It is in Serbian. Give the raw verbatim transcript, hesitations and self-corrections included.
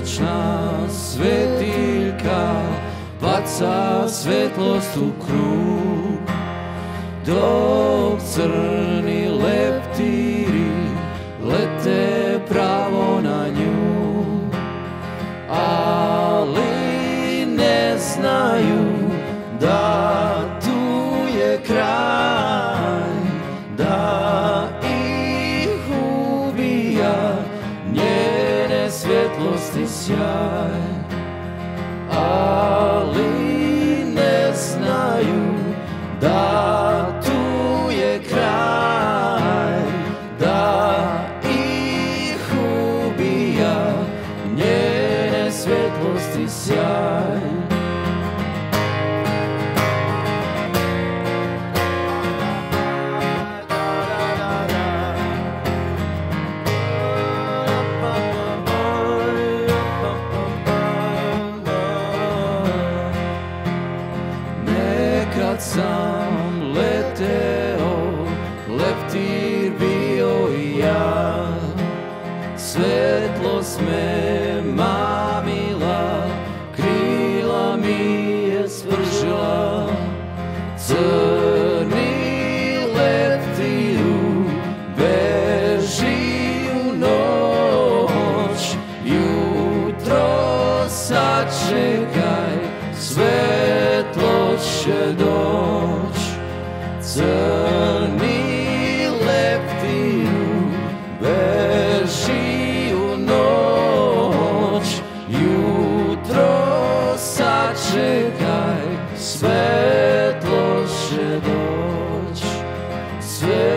večna svetiljka baca svetlost u krug, dok crni leptiri lete pravo na nju, ali ne znaju da tu je kraj, da ih ubija njene svjetlosti sjaj, ali ne znaju da tu je kraj, da ih ubija njene svjetlosti sjaj. Nekad sam leteo, leptir bio i ja, svetlost me mamila, krila mi je spržila, crni leptiru beži u noć, jutro sačekaj, svetlost će doć. Crni leptiru beži u noć, jutro sačekaj, svetlost će doć. Sve